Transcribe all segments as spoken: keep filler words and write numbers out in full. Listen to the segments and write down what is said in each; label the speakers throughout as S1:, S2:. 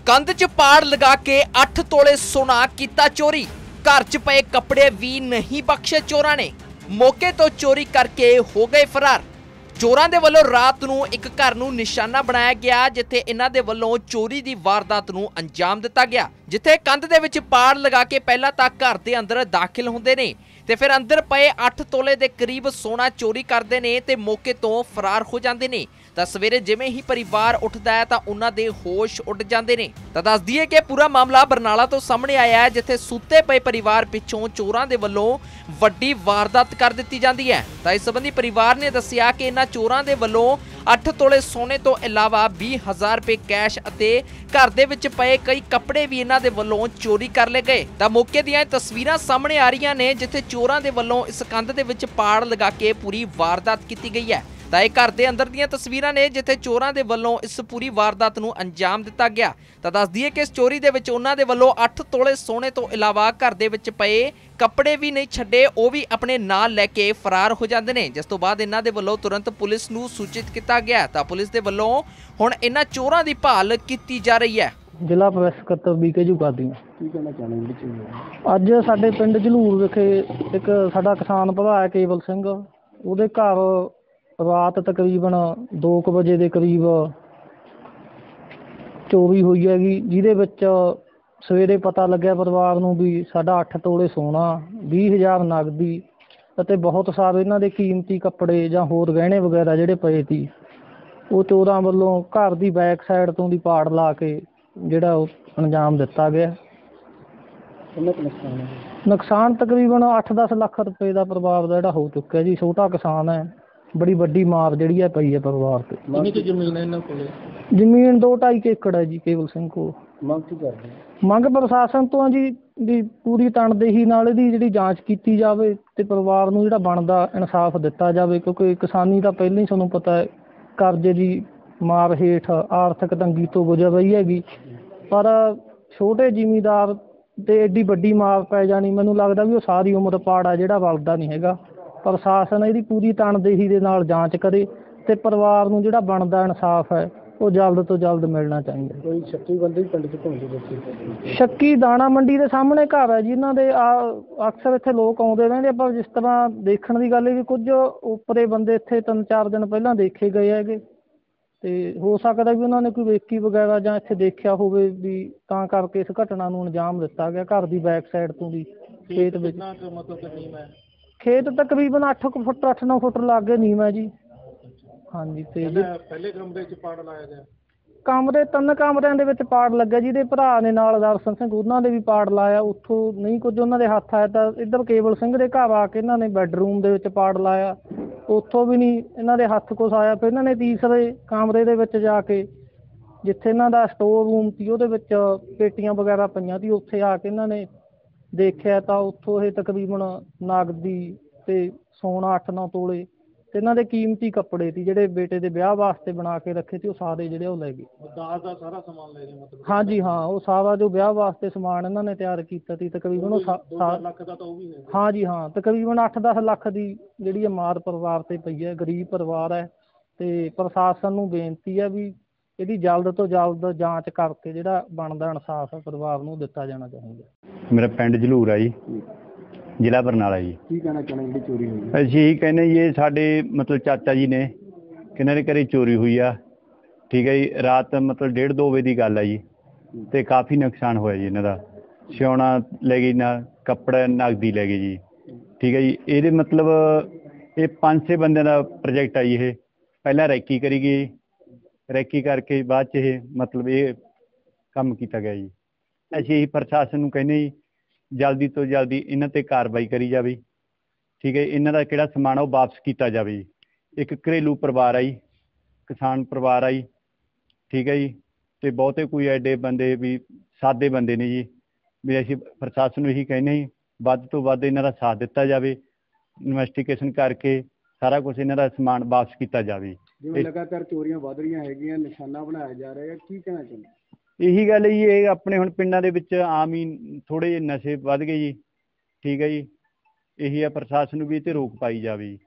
S1: कंध च पाड़ लगा के अठ तोले सोना कीता चोरी। घर च पए कपड़े भी नहीं बख्शे चोरां ने। मौके तो चोरी करके हो गए फरार। चोरां दे वल्लों रात नूं एक घर नूं निशाना बनाया गया जिथे इन्हां दे वल्लों चोरी दी वारदात नूं अंजाम दिता गया। जिथे कंध दे विच पाड़ लगा के पहला तक घर दे अंदर दाखिल हुंदे ने ते फिर अंदर पए अठ तोले दे करीब सोना चोरी करते हैं ते मौके तो फरार हो जाते हैं। तो सवेरे जिवें ही परिवार उठता है तो उन्होंने होश उड़ जाते हैं। तो दस दईए कि पूरा मामला बरनाला तो सामने आया है जिथे सुते पे परिवार पिछों चोरां दे वल्लों वड्डी वारदात कर दी जाती है। तो इस संबंधी परिवार ने दस्सिया कि इन्हां चोरां दे वल्लों अठ तोले सोने तो इलावा बीस हजार रुपए कैश अते घर दे विच पए कई कपड़े भी इन्हां दे वल्लों चोरी कर ले गए। तो मौके दीआं तस्वीरां सामने आ रही ने जिथे चोरां दे वल्लों इस कंध दे विच पाड़ लगा के पूरी वारदात की गई है। तो यह घर के अंदर दीआं तस्वीरां ने जिथे चोरां दे वल्लों इस पूरी वारदात नूं अंजाम दिता गया। तो दस दईए कि इस चोरी दे विच उन्हां दे वल्लों अठ तोले सोने तो इलावा घर दे विच पए कपड़े भी नहीं छड्डे, वो भी अपने नाल लैके फरार हो जाते हैं। जिस तो बाद इन्हां दे वल्लों तुरंत पुलिस नूं सूचित किया गया। तो पुलिस दे वल्लों हुण इन्हां चोरां दी भाल की जा रही है।
S2: ਜ਼ਿਲ੍ਹਾ ਪ੍ਰੈਸ ਸਕੱਤਰ ਬੀਕੇ ਝੁਕਾਦੀ ਕੀ ਕਹਿਣਾ ਚਾਹੁੰਦੇ ਜੀ? ਅੱਜ ਸਾਡੇ ਪਿੰਡ ਝਲੂਰ ਵਿਖੇ ਇੱਕ ਸਾਡਾ ਕਿਸਾਨ ਭਰਾ ਹੈ ਕੇਵਲ ਸਿੰਘ, ਉਹਦੇ ਘਰ ਰਾਤ ਤਕਰੀਬਨ ਦੋ ਕੁ ਵਜੇ ਦੇ ਕਰੀਬ ਚੋਰੀ ਹੋਈ ਹੈਗੀ, ਜਿਹਦੇ ਵਿੱਚ ਸਵੇਰੇ ਪਤਾ ਲੱਗਿਆ ਪਰਿਵਾਰ ਨੂੰ ਵੀ ਸਾਡਾ ਅੱਠ ਤੋਲੇ ਸੋਨਾ, ਵੀਹ ਹਜ਼ਾਰ ਨਗਦੀ ਅਤੇ ਬਹੁਤ ਸਾਰੇ ਇਹਨਾਂ ਦੇ ਕੀਮਤੀ ਕੱਪੜੇ ਜਾਂ ਹੋਰ ਗਹਿਣੇ ਵਗੈਰਾ ਜਿਹੜੇ ਪਏ ਸੀ, ਉਹ ਚੋਰਾਂ ਵੱਲੋਂ ਘਰ ਦੀ ਬੈਕ ਸਾਈਡ ਤੋਂ ਦੀ ਪਾੜ ਲਾ ਕੇ ਜਿਹੜਾ ਉਹ ਅੰਜਾਮ ਦਿੱਤਾ ਗਿਆ। ਕਿੰਨਾ ਕੁ ਨੁਕਸਾਨ ਹੈ? ਨੁਕਸਾਨ ਤਕਰੀਬਨ ਅੱਠ ਦਸ ਲੱਖ ਰੁਪਏ ਦਾ ਪਰਿਵਾਰ ਦਾ ਜਿਹੜਾ ਹੋ ਚੁੱਕਿਆ ਜੀ। ਛੋਟਾ ਕਿਸਾਨ ਹੈ, ਬੜੀ ਵੱਡੀ ਮਾਰ ਜਿਹੜੀ ਹੈ ਪਈ ਹੈ ਪਰਿਵਾਰ ਤੇ। ਕਿੰਨੀ ਕੁ ਜ਼ਮੀਨ ਹੈ ਇਹਨਾਂ ਕੋਲੇ? ਜ਼ਮੀਨ ਦੋ ਢਾਈ ਕੁ ਏਕੜ ਹੈ ਜੀ ਕੇਵਲ ਸਿੰਘ ਕੋਲ। ਮੰਗ ਕੀ ਕਰਦੇ? ਮੰਗ ਪ੍ਰਸ਼ਾਸਨ ਤੋਂ ਜੀ ਵੀ ਪੂਰੀ ਤਣਦੇਹੀ ਨਾਲ ਇਹਦੀ ਜਿਹੜੀ ਜਾਂਚ ਕੀਤੀ ਜਾਵੇ ਤੇ ਪਰਿਵਾਰ ਨੂੰ ਜਿਹੜਾ ਬਣਦਾ ਇਨਸਾਫ ਦਿੱਤਾ ਜਾਵੇ, ਕਿਉਂਕਿ ਕਿਸਾਨੀ ਤਾਂ ਪਹਿਲਾਂ ਹੀ ਤੁਹਾਨੂੰ ਪਤਾ ਹੈ ਕਰਜ਼ੇ ਦੀ ਮਾਰ ਹੇਠ ਆਰਥਿਕ ਤੰਗੀ ਤੋਂ ਗੁਜ਼ਰ ਰਹੀ ਹੈਗੀ, ਪਰ ਛੋਟੇ ਜ਼ਿਮੀਂਦਾਰ ਤੇ ਐਡੀ ਵੱਡੀ ਮਾਰ ਪੈ ਜਾਣੀ, ਮੈਨੂੰ ਲੱਗਦਾ ਵੀ ਉਹ ਸਾਰੀ ਉਮਰ ਪਾੜਾ ਜਿਹੜਾ ਵਲਦਾ ਨਹੀਂ ਹੈਗਾ। ਪ੍ਰਸ਼ਾਸਨ ਇਹਦੀ ਪੂਰੀ ਤਣਦੇਹੀ ਦੇ ਨਾਲ ਜਾਂਚ ਕਰੇ ਤੇ ਪਰਿਵਾਰ ਨੂੰ ਜਿਹੜਾ ਬਣਦਾ ਇਨਸਾਫ ਹੈ ਉਹ ਜਲਦ ਤੋਂ ਜਲਦ ਮਿਲਣਾ ਚਾਹੀਦਾ। ਕੋਈ ਸ਼ੱਕੀ ਬੰਦੇ ਪਿੰਡ 'ਚ ਘੁੰਮਦੇ ਬੱਚੇ? ਸ਼ੱਕੀ ਦਾਣਾ ਮੰਡੀ ਦੇ ਸਾਹਮਣੇ ਘਰ ਹੈ ਜੀ ਇਹਨਾਂ ਦੇ। ਆ ਅਕਸਰ ਇੱਥੇ ਲੋਕ ਆਉਂਦੇ ਰਹਿੰਦੇ, ਪਰ ਜਿਸ ਤਰ੍ਹਾਂ ਦੇਖਣ ਦੀ ਗੱਲ ਹੈ ਵੀ ਕੁਝ ਉੱਪਰੇ ਬੰਦੇ ਇੱਥੇ ਤਿੰਨ ਚਾਰ ਦਿਨ ਪਹਿਲਾਂ ਦੇਖੇ ਗਏ ਹੈਗੇ, ਤੇ ਹੋ ਸਕਦਾ ਵੀ ਉਹਨਾਂ ਨੇ ਕੋਈ ਵੇਖੀ ਵਗੈਰਾ ਜਾਂ ਇੱਥੇ ਦੇਖਿਆ ਹੋਵੇ ਵੀ ਤਾਂ ਕਰਕੇ ਇਸ ਘਟਨਾ ਨੂੰ ਅੰਜਾਮ ਦਿੱਤਾ ਗਿਆ। ਘਰ ਦੀ ਬੈਕ ਸਾਈਡ ਤੋਂ ਦੀ ਖੇਤ ਵਿੱਚ ਖੇਤ ਤਕਰੀਬਨ ਅੱਠ ਕੁ ਫੁੱਟ ਅੱਠ ਨੌ ਫੁੱਟ ਲਾਗੇ ਨੀਮ ਹੈ ਜੀ। ਹਾਂਜੀ। ਤੇ ਪਹਿਲੇ ਕਮਰੇ 'ਚ ਪਾੜ ਲਾਇਆ ਗਿਆ? ਕਮਰੇ ਤਿੰਨ ਕਮਰਿਆਂ ਦੇ ਵਿੱਚ ਪਾੜ ਲੱਗਾ, ਜਿਹਦੇ ਭਰਾ ਨੇ ਨਾਲ ਦਰਸ਼ਨ ਸਿੰਘ ਉਹਨਾਂ ਦੇ ਵੀ ਪਾੜ ਲਾਇਆ। ਉੱਥੋਂ ਨਹੀਂ ਕੁਝ ਉਹਨਾਂ ਦੇ ਹੱਥ ਆਇਆ ਤਾਂ ਇੱਧਰ ਕੇਵਲ ਸਿੰਘ ਦੇ ਘਰ ਆ ਕੇ ਇਹਨਾਂ ਨੇ ਬੈਡਰੂਮ ਦੇ ਵਿੱਚ ਪਾੜ ਲਾਇਆ, ਉੱਥੋਂ ਵੀ ਨਹੀਂ ਇਹਨਾਂ ਦੇ ਹੱਥ ਕੁਛ ਆਇਆ। ਫਿਰ ਇਹਨਾਂ ਨੇ ਤੀਸਰੇ ਕਮਰੇ ਦੇ ਵਿੱਚ ਜਾ ਕੇ ਜਿੱਥੇ ਇਹਨਾਂ ਦਾ ਸਟੋਰ ਰੂਮ ਸੀ ਉਹਦੇ ਵਿੱਚ ਪੇਟੀਆਂ ਵਗੈਰਾ ਪਈਆਂ ਸੀ, ਉੱਥੇ ਆ ਕੇ ਇਹਨਾਂ ਨੇ ਦੇਖਿਆ ਤਾਂ ਉੱਥੋਂ ਇਹ ਤਕਰੀਬਨ ਨਗਦੀ ਤੇ ਸੋਨਾ ਅੱਠ ਨੌ ਤੋਲੇ ਤੇ ਇਹਨਾਂ ਦੇ ਕੀਮਤੀ ਕੱਪੜੇ ਸੀ ਜਿਹੜੇ ਬੇਟੇ ਦੇ ਵਿਆਹ ਵਾਸਤੇ ਬਣਾ ਕੇ ਰੱਖੇ ਸੀ, ਉਹ ਸਾਰੇ ਜਿਹੜੇ ਉਹ ਲੈ ਗਏ। ਦਾਜ ਦਾ ਸਾਰਾ ਸਮਾਨ ਲੈ ਗਏ ਮਤਲਬ? ਹਾਂਜੀ ਹਾਂ, ਉਹ ਸਾਰਾ ਜੋ ਵਿਆਹ ਵਾਸਤੇ ਸਮਾਨ ਇਹਨਾਂ ਨੇ ਤਿਆਰ ਕੀਤਾ ਸੀ ਤਕਰੀਬਨ ਉਹ ਲੱਖ ਦਾ ਤਾਂ ਉਹ ਵੀ ਹੈ। ਹਾਂਜੀ ਹਾਂ, ਤਕਰੀਬਨ ਅੱਠ ਦਸ ਲੱਖ ਦੀ ਜਿਹੜੀ ਮਾਰ ਪਰਿਵਾਰ ਤੇ ਪਈ ਹੈ। ਗਰੀਬ ਪਰਿਵਾਰ ਹੈ ਤੇ ਪ੍ਰਸ਼ਾਸਨ ਨੂੰ ਬੇਨਤੀ ਹੈ ਵੀ ਇਹਦੀ ਜਲਦ ਤੋਂ ਜਲਦ ਜਾਂਚ ਕਰਕੇ ਜਿਹੜਾ ਬਣਦਾ ਇਨਸਾਫ ਹੈ ਪਰਿਵਾਰ ਨੂੰ ਦਿੱਤਾ ਜਾਣਾ ਚਾਹੀਦਾ।
S3: ਮੇਰਾ ਪਿੰਡ ਝਲੂਰ ਆ ਜੀ, ਜ਼ਿਲ੍ਹਾ ਬਰਨਾਲਾ ਜੀ। ਕੀ ਕਹਿਣਾ ਚਾਹੁੰਦੇ ਜਿਹੜੀ ਚੋਰੀ ਹੋਈ? ਅਸੀਂ ਇਹੀ ਕਹਿੰਦੇ ਜੀ, ਇਹ ਸਾਡੇ ਮਤਲਬ ਚਾਚਾ ਜੀ ਨੇ ਕਿਹਨਾਂ ਦੇ ਘਰੇ ਚੋਰੀ ਹੋਈ ਆ, ਠੀਕ ਹੈ ਜੀ। ਰਾਤ ਮਤਲਬ ਡੇਢ ਦੋ ਵਜੇ ਦੀ ਗੱਲ ਆ ਜੀ, ਤੇ ਕਾਫੀ ਨੁਕਸਾਨ ਹੋਇਆ ਜੀ ਇਹਨਾਂ ਦਾ। ਸਿਉਣਾ ਲੈ ਗਈ ਨਾ, ਕੱਪੜਾ ਨਗਦੀ ਲੈ ਗਈ ਜੀ, ਠੀਕ ਹੈ ਜੀ। ਇਹਦੇ ਮਤਲਬ ਇਹ ਪੰਜ ਛੇ ਬੰਦਿਆਂ ਦਾ ਪ੍ਰੋਜੈਕਟ ਆ ਜੀ। ਇਹ ਪਹਿਲਾਂ ਰੈਕੀ ਕਰੀ ਗਈ, ਰੈਕੀ ਕਰਕੇ ਬਾਅਦ 'ਚ ਇਹ ਮਤਲਬ ਇਹ ਕੰਮ ਕੀਤਾ ਗਿਆ ਜੀ। ਅਸੀਂ ਇਹੀ ਪ੍ਰਸ਼ਾਸਨ ਨੂੰ ਕਹਿੰਦੇ ਜੀ ਜਲਦੀ ਤੋਂ ਜਲਦੀ ਇਹਨਾਂ 'ਤੇ ਕਾਰਵਾਈ ਕਰੀ ਜਾਵੇ, ਠੀਕ ਹੈ। ਇਹਨਾਂ ਦਾ ਕਿਹੜਾ ਸਮਾਨ ਉਹ ਵਾਪਸ ਕੀਤਾ ਜਾਵੇ ਜੀ। ਇੱਕ ਘਰੇਲੂ ਪਰਿਵਾਰ ਆ ਜੀ, ਕਿਸਾਨ ਪਰਿਵਾਰ ਆ ਜੀ, ਠੀਕ ਹੈ ਜੀ। ਅਤੇ ਬਹੁਤੇ ਕੋਈ ਐਡੇ ਬੰਦੇ ਵੀ ਸਾਦੇ ਬੰਦੇ ਨੇ ਜੀ, ਵੀ ਅਸੀਂ ਪ੍ਰਸ਼ਾਸਨ ਨੂੰ ਇਹੀ ਕਹਿੰਦੇ ਜੀ ਵੱਧ ਤੋਂ ਵੱਧ ਇਹਨਾਂ ਦਾ ਸਾਥ ਦਿੱਤਾ ਜਾਵੇ, ਇਨਵੈਸਟੀਗੇਸ਼ਨ ਕਰਕੇ ਸਾਰਾ ਕੁਛ ਇਹਨਾਂ ਦਾ ਸਮਾਨ ਵਾਪਸ ਕੀਤਾ ਜਾਵੇ। ਜਿਵੇਂ ਲਗਾਤਾਰ ਚੋਰੀਆਂ ਵੱਧ ਰਹੀਆਂ ਹੈਗੀਆਂ, ਨਿਸ਼ਾਨਾ ਬਣਾਇਆ ਜਾ ਰਿਹਾ, ਕੀ ਕਹਿਣਾ ਚਾਹੁੰਦੇ? ਇਹੀ ਗੱਲ ਜੀ, ਇਹ ਆਪਣੇ ਹੁਣ ਪਿੰਡਾਂ ਦੇ ਵਿੱਚ ਆਮ ਹੀ ਥੋੜ੍ਹੇ ਜਿਹੇ ਨਸ਼ੇ ਵੱਧ ਗਏ ਜੀ, ਠੀਕ ਹੈ ਜੀ। ਇਹੀ ਆ ਪ੍ਰਸ਼ਾਸਨ ਨੂੰ ਵੀ ਇਹ 'ਤੇ ਰੋਕ ਪਾਈ ਜਾਵੇ ਜੀ।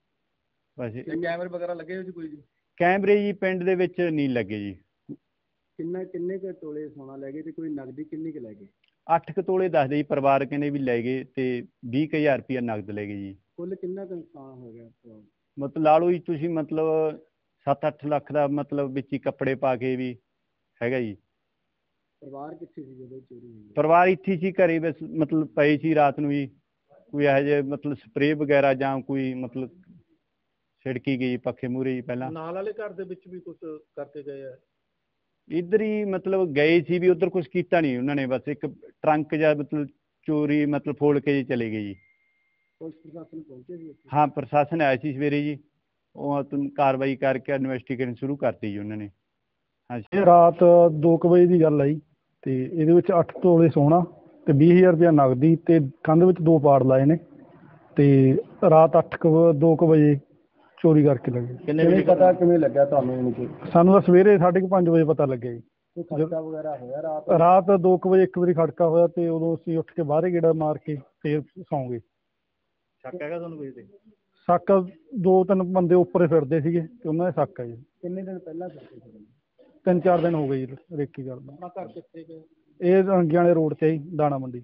S3: ਬਸ ਕੈਮਰੇ ਵਗੈਰਾ ਲੱਗੇ ਹੋਏ ਜੀ ਕੋਈ ਜੀ? ਕੈਮਰੇ ਜੀ ਪਿੰਡ ਦੇ ਵਿੱਚ ਨਹੀਂ ਲੱਗੇ ਜੀ।
S4: ਕਿੰਨਾ ਕਿੰਨੇ ਕੁ ਤੋਲੇ ਸੋਨਾ ਲੈ ਗਏ ਤੇ ਕੋਈ ਨਗਦੀ ਕਿੰਨੀ ਕੁ ਲੈ ਗਏ?
S3: ਅੱਠ ਕੁ ਤੋਲੇ ਦੱਸਦੇ ਜੀ, ਪਰਿਵਾਰ ਕਹਿੰਦੇ ਵੀ ਲੈ ਗਏ ਤੇ ਵੀਹ ਕੁ ਹਜ਼ਾਰ ਰੁਪਇਆ ਨਗਦ ਲੈ ਗਏ ਜੀ।
S4: ਕੁੱਲ ਕਿੰਨਾ ਕੁ ਨੁਕਸਾਨ ਹੋ ਗਿਆ?
S3: ਮਤਲਬ ਲਾ ਲਓ ਜੀ ਤੁਸੀਂ, ਮਤਲਬ ਸੱਤ ਅੱਠ ਲੱਖ ਦਾ ਮਤਲਬ ਵਿੱਚ ਹੀ ਕੱਪੜੇ ਪਾ ਕੇ ਵੀ ਹੈਗਾ ਜੀ।
S4: ਪਰਿਵਾਰ ਕਿੱਥੇ ਸੀ ਜਦੋਂ ਚੋਰੀ ਹੋਈ?
S3: ਪਰਿਵਾਰ ਇੱਥੇ ਸੀ ਘਰੇ, ਬਸ ਮਤਲਬ ਪਏ ਸੀ ਰਾਤ ਨੂੰ ਜੀ। ਕੋਈ ਇਹੋ ਜਿਹੇ ਮਤਲਬ ਸਪਰੇਅ ਵਗੈਰਾ ਜਾਂ ਕੋਈ ਮਤਲਬ ਛਿੜਕੀ ਗਈ ਪੱਖੇ ਮੂਹਰੇ ਜੀ। ਪਹਿਲਾਂ
S4: ਨਾਲ ਵਾਲੇ ਘਰ ਦੇ ਵਿੱਚ ਵੀ ਕੁਝ ਕਰਕੇ ਗਏ ਆ?
S3: ਇੱਧਰ ਹੀ ਮਤਲਬ ਗਏ ਸੀ ਵੀ, ਉੱਧਰ ਕੁਛ ਕੀਤਾ ਨਹੀਂ ਉਹਨਾਂ ਨੇ, ਬਸ ਇੱਕ ਟਰੰਕ ਜਾਂ ਮਤਲਬ ਚੋਰੀ ਮਤਲਬ ਫੋੜ ਕੇ ਜੀ ਚਲੇ ਗਏ ਜੀ।
S4: ਪੁਲਿਸ ਪ੍ਰਸ਼ਾਸਨ ਪਹੁੰਚੇ ਸੀ?
S3: ਹਾਂ, ਪ੍ਰਸ਼ਾਸਨ ਆਇਆ ਸੀ ਸਵੇਰੇ ਜੀ, ਉਹ ਕਾਰਵਾਈ ਕਰਕੇ ਇਨਵੈਸਟੀਗੇਸ਼ਨ ਸ਼ੁਰੂ ਕਰਤੀ ਜੀ ਉਹਨਾਂ ਨੇ। ਹਾਂਜੀ,
S5: ਇਹ ਰਾਤ ਦੋ ਕੁ ਵਜੇ ਦੀ ਗੱਲ ਹੈ ਜੀ, ਤੇ ਇਹਦੇ ਵਿੱਚ ਅੱਠ ਤੋਲੇ ਸੋਨਾ ਤੇ ਵੀਹ ਹਜ਼ਾਰ ਰੁਪਇਆ ਨਗਦੀ ਤੇ ਕੰਧ ਵਿੱਚ ਦੋ ਪਾੜ ਲਾਏ ਨੇ, ਤੇ ਰਾਤ ਅੱਠ ਕੁ ਦੋ ਕੁ ਵਜੇ ਚੋਰੀ ਕਰਕੇ ਲੱਗੇ।
S4: ਕਿੰਨੇ ਪਤਾ ਕਿਵੇਂ ਲੱਗਿਆ ਤੁਹਾਨੂੰ?
S5: ਸਾਨੂੰ ਤਾਂ ਸਵੇਰੇ ਸਾਢੇ ਕੁ ਪੰਜ ਵਜੇ ਪਤਾ ਲੱਗਿਆ ਜੀ।
S4: ਖੜਕਾ ਵਗੈਰਾ ਹੋਇਆ ਰਾਤ?
S5: ਰਾਤ ਦੋ ਕੁ ਵਜੇ ਇੱਕ ਵਾਰੀ ਖੜਕਾ ਹੋਇਆ, ਤੇ ਉਦੋਂ ਅਸੀਂ ਉੱਠ ਕੇ ਬਾਹਰੇ ਗੇੜਾ ਮਾਰ ਕੇ ਫੇਰ ਸੌਂ ਗਏ।
S4: ਸ਼ੱਕ ਹੈਗਾ ਤੁਹਾਨੂੰ ਕੋਈ ਤੇ?
S5: ਸ਼ੱਕ ਦੋ ਤਿੰਨ ਬੰਦੇ ਉੱਪਰ ਫਿਰਦੇ ਸੀਗੇ ਤੇ ਉਹਨਾਂ ਦੇ ਸ਼ੱਕ ਹੈ ਜੀ।
S4: ਕਿੰਨੇ ਦਿਨ ਪਹਿਲਾਂ ਕਰਦੇ ਸੀ?
S5: ਤਿੰਨ ਚਾਰ ਦਿਨ ਹੋ ਗਏ ਜੀ ਰੇਕੀ ਕਰਦਾ।
S4: ਆਪਣਾ ਘਰ ਕਿੱਥੇ ਗਏ?
S5: ਇਹ ਰੰਗੀਆਂ ਵਾਲੇ ਰੋਡ ਤੇ ਜੀ, ਦਾਣਾ ਮੰਡੀ।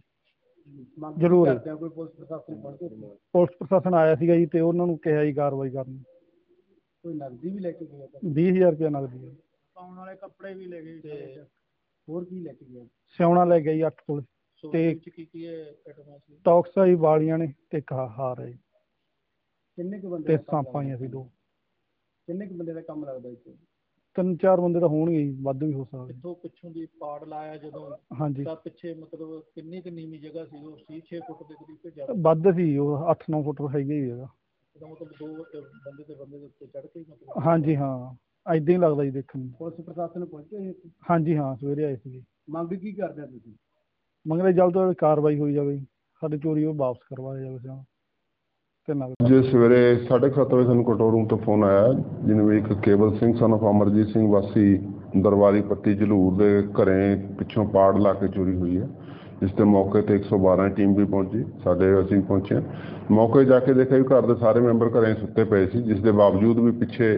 S5: ਜ਼ਰੂਰ
S4: ਕੋਈ ਪੁਲਿਸ ਪ੍ਰਸ਼ਾਸਨ ਪਹੁੰਚੇ?
S5: ਪੁਲਿਸ ਪ੍ਰਸ਼ਾਸਨ ਆਇਆ ਸੀਗਾ ਜੀ, ਤੇ ਉਹਨਾਂ ਨੂੰ ਕਿਹਾ ਜੀ ਕਾਰਵਾਈ ਕਰਨ।
S4: ਕੋਈ ਨਗਦੀ ਵੀ ਲੈ ਕੇ ਗਿਆ?
S5: ਵੀਹ ਹਜ਼ਾਰ ਰੁਪਇਆ ਨਗਦੀ ਹੈ।
S4: ਪਾਉਣ ਵਾਲੇ ਕੱਪੜੇ ਵੀ ਲੈ ਗਏ ਤੇ ਹੋਰ ਕੀ ਲੈ ਕੇ ਗਿਆ?
S5: ਸਿਉਣਾ ਲੈ ਗਿਆ ਜੀ ਅੱਠ ਤੋਲੇ, ਤੇ
S4: ਕੀ ਕੀ ਹੈ?
S5: ਟੌਕਸ ਆਈ ਵਾਲੀਆਂ ਨੇ ਤੇ ਇੱਕ ਹਾਰ ਹੈ।
S4: ਕਿੰਨੇ ਕੁ ਬੰਦੇ
S5: ਤੇ ਸਾਂਪਾਂ ਆਈਆਂ ਸੀ ਦੋ।
S4: ਕਿੰਨੇ ਕੁ ਬੰਦੇ ਦਾ ਕੰਮ ਲੱਗਦਾ ਇੱਥੇ?
S5: ਤਿੰਨ ਚਾਰ ਬੰਦੇ ਤਾਂ ਹੋਣਗੇ ਜੀ, ਵੱਧ ਵੀ ਹੋ ਸਕਦੇ।
S4: ਇੱਥੋਂ ਪਿੱਛੋਂ ਦੀ ਪਾੜ ਲਾਇਆ ਜਦੋਂ?
S5: ਹਾਂਜੀ,
S4: ਤਾਂ ਪਿੱਛੇ ਮਤਲਬ ਕਿੰਨੀ ਕੁ ਨੀਵੀਂ ਜਗ੍ਹਾ ਸੀ? ਉਹ ਸੀ ਛੇ ਫੁੱਟ ਦੇ ਕਰੀਬ ਤੇ ਜ਼ਿਆਦਾ?
S5: ਵੱਧ ਸੀ, ਉਹ ਅੱਠ ਨੌ ਫੁੱਟ ਹੈਗਾ ਹੀ ਹੈਗਾ।
S4: ਇਹਦਾ ਮਤਲਬ ਦੋ ਬੰਦੇ ਤੇ ਬੰਦੇ ਦੇ ਉੱਤੇ ਚੜ੍ਹ ਕੇ ਮਤਲਬ?
S5: ਹਾਂਜੀ ਹਾਂ, ਏਦਾਂ ਹੀ ਲੱਗਦਾ ਜੀ ਦੇਖਣ ਨੂੰ।
S4: ਪੁਲਿਸ ਪ੍ਰਸ਼ਾਸਨ ਪਹੁੰਚੇ? ਹਾਂਜੀ
S5: ਹਾਂ, ਸਵੇਰੇ ਆਏ ਸੀਗੇ।
S4: ਮੰਗ ਕੀ ਕਰਦੇ ਤੁਸੀਂ?
S5: ਮੰਗਦੇ ਜਲਦ ਤੋਂ ਜਲਦ ਕਾਰਵਾਈ ਹੋਈ ਜਾਵੇ, ਸਾਡੀ ਚੋਰੀ ਉਹ ਵਾਪਸ ਕਰਵਾਇਆ ਜਾਵੇ ਸਾਨੂੰ ਤੇ ਨਗਦ।
S6: ਜੇ ਸਵੇਰੇ ਸਾਢੇ ਕੁ ਸੱਤ ਵਜੇ ਸਾਨੂੰ ਕੰਟਰੋਲ ਰੂਮ ਤੋਂ ਫੋਨ ਆਇਆ, ਜਿਹਨੂੰ ਵੀ ਇੱਕ ਕੇਵਲ ਸਿੰਘ ਸਨ ਆਫ ਅਮਰਜੀਤ ਸਿੰਘ ਵਾਸੀ ਦਰਬਾਰੀ ਪੱਤੀ ਝਲੂਰ ਦੇ ਘਰੇ ਪਿੱਛੋਂ ਪਾੜ ਲਾ ਕੇ ਚੋਰੀ ਹੋਈ ਹੈ। ਜਿਸ ਦੇ ਮੌਕੇ ਤੇ ਇੱਕ ਸੌ ਬਾਰਾਂ ਟੀਮ ਵੀ ਪਹੁੰਚੀ, ਸਾਡੇ ਅਸੀਂ ਪਹੁੰਚੇ। ਮੌਕੇ ਜਾ ਕੇ ਦੇਖਿਆ ਵੀ ਘਰ ਦੇ ਸਾਰੇ ਮੈਂਬਰ ਘਰੇ ਸੁੱਤੇ ਪਏ ਸੀ, ਜਿਸ ਦੇ ਬਾਵਜੂਦ ਵੀ ਪਿੱਛੇ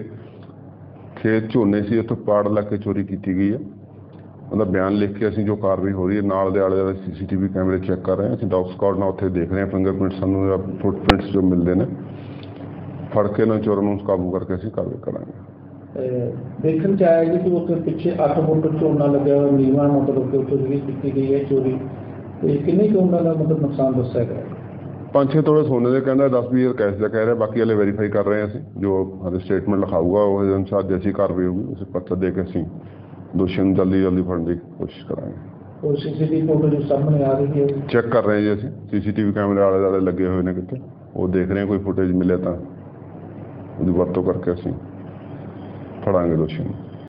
S6: ਖੇਤ ਝੋਨੇ ਸੀ, ਉੱਥੋਂ ਪਾੜ ਲਾ ਕੇ ਚੋਰੀ ਕੀਤੀ ਗਈ ਹੈ। ਉਹਦਾ ਬਿਆਨ ਲਿਖ ਕੇ ਅਸੀਂ ਜੋ ਕਾਰਵਾਈ ਹੋ ਰਹੀ ਹੈ, ਨਾਲ ਦੇ ਆਲੇ ਦੁਆਲੇ ਸੀ ਸੀ ਟੀ ਵੀ ਕੈਮਰੇ ਚੈੱਕ ਕਰ ਰਹੇ ਹਾਂ। ਅਸੀਂ ਡੌਗ ਸਕਾਡ ਨਾਲ ਉੱਥੇ ਦੇਖ ਰਹੇ ਹਾਂ, ਫਿੰਗਰਪ੍ਰਿੰਟ ਸਾਨੂੰ ਫੁੱਟਪ੍ਰਿੰਟਸ ਜੋ ਮਿਲਦੇ ਨੇ, ਫੜ ਕੇ ਇਹਨਾਂ ਚੋਰਾਂ ਨੂੰ ਕਾਬੂ ਕਰਕੇ ਅਸੀਂ ਕਾਰਵਾਈ ਕਰਾਂਗੇ।
S4: ਦੇਖਣ ਚ ਆਇਆ ਕਿ ਉੱਥੇ ਪਿੱਛੇ ਅੱਠ ਫੁੱਟ ਝੋਨਾ ਲੱਗਿਆ ਹੋਇਆ ਨੀਵਾਂ, ਮਤਲਬ ਕਿ ਉੱਥੇ ਜਿਹੜੀ ਕੀਤੀ ਗਈ ਹੈ ਚੋਰੀ, ਤੇ ਕਿੰਨੇ ਕੁ ਉਹਨਾਂ ਦਾ ਮਤਲਬ ਨੁਕਸਾਨ ਦੱਸਿਆ ਗਿਆ?
S6: ਪੰਜ ਛੇ ਤੋਲੇ ਸੋਨੇ ਦੇ ਕਹਿੰਦਾ, ਦਸ ਵੀਹ ਹਜ਼ਾਰ ਕੈਸ਼ ਦਾ ਕਹਿ ਰਿਹਾ। ਬਾਕੀ ਹਲੇ ਵੈਰੀਫਾਈ ਕਰ ਰਹੇ ਹਾਂ ਅਸੀਂ, ਜੋ ਹਲੇ ਸਟੇਟਮੈਂਟ ਲਿਖਾਊਗਾ ਉਹ ਅਨੁਸਾਰ ਜੈਸੀ ਕਾਰਵਾਈ ਹੋਊਗੀ ਉਸੇ ਪੱਤਰ ਦੇ ਕੇ ਅਸੀਂ ਦੋਸ਼ੀਆਂ ਨੂੰ ਜਲਦੀ ਜਲਦੀ ਫੜਨ ਦੀ ਕੋਸ਼ਿਸ਼ ਕਰਾਂਗੇ।
S4: ਉਹ ਸੀ ਸੀ ਟੀ ਵੀ ਫੋਟੋ ਜੋ ਸਾਹਮਣੇ ਆ ਰਹੀ ਹੈ,
S6: ਚੈੱਕ ਕਰ ਰਹੇ ਹਾਂ ਜੀ ਅਸੀਂ, ਸੀ ਸੀ ਟੀ ਵੀ ਕੈਮਰੇ ਆਲੇ ਦੁਆਲੇ ਲੱਗੇ ਹੋਏ ਨੇ ਕਿਤੇ, ਉਹ ਦੇਖ ਰਹੇ ਹਾਂ, ਕੋਈ ਫੁਟੇਜ ਮਿਲੇ ਤਾਂ ਉਹਦੀ ਵਰਤੋਂ ਕਰਕੇ ਅਸੀਂ ਫੜਾਂਗੇ ਦੋਸ਼ੀ ਨੂੰ।